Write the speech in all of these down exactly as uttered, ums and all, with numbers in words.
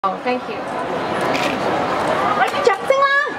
好 ，thank you。 我啲掌聲啦！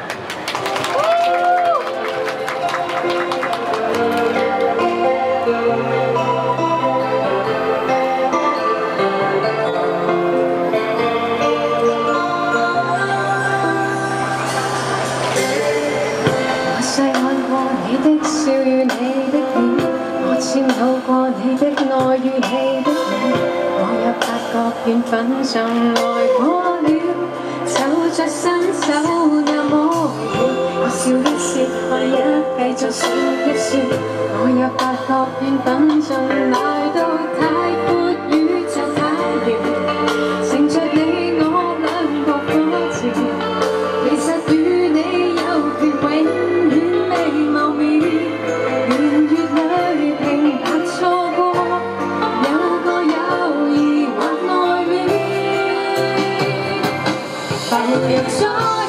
我細看過你的笑與你的臉，我簽到過你的愛與你的臉，我也發覺緣分從來過了，就着伸手那麼遠，我笑一笑，我也繼續說一說，我也發覺緣分從來都太闊，宇宙太遠，乘着你我兩個歌詞，其實與你有權永遠未謀面，圓月裏平白錯過，有個友誼還愛戀，浮游在